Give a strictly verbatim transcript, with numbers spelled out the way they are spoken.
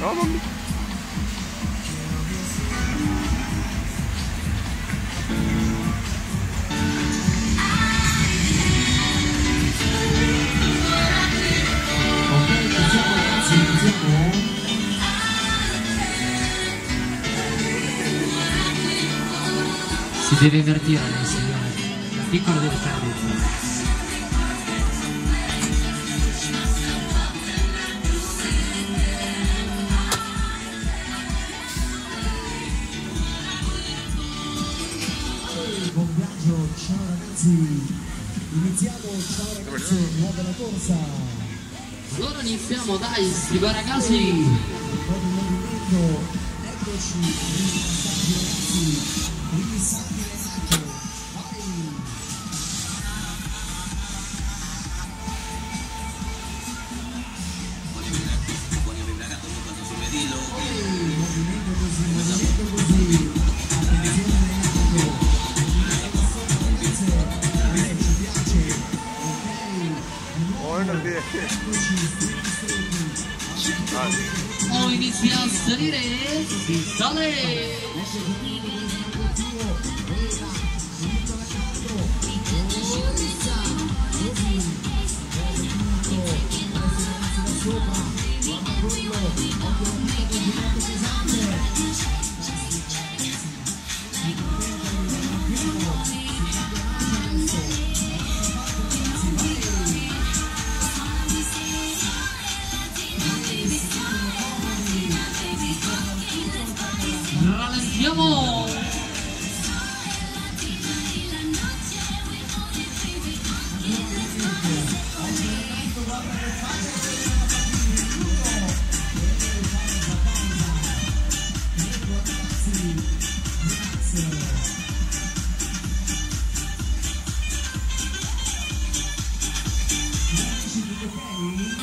No, non mi... Si deve invertire, signore. Il piccolo deve stare dentro. Buon viaggio, ciao ragazzi. Iniziamo, ciao ragazzi, nuova la corsa. Allora iniziamo, dai, sti ragazzi. Un po' di movimento, eccoci, primi passaggi ragazzi, primi salti Renato, vai! Poi, movimento così, movimento così, attenzione Renato, ragazze, ci piace, ok, Buono, sì. eccoci, stretti stretti, O inizia a salire, si sale. Rallentiamo.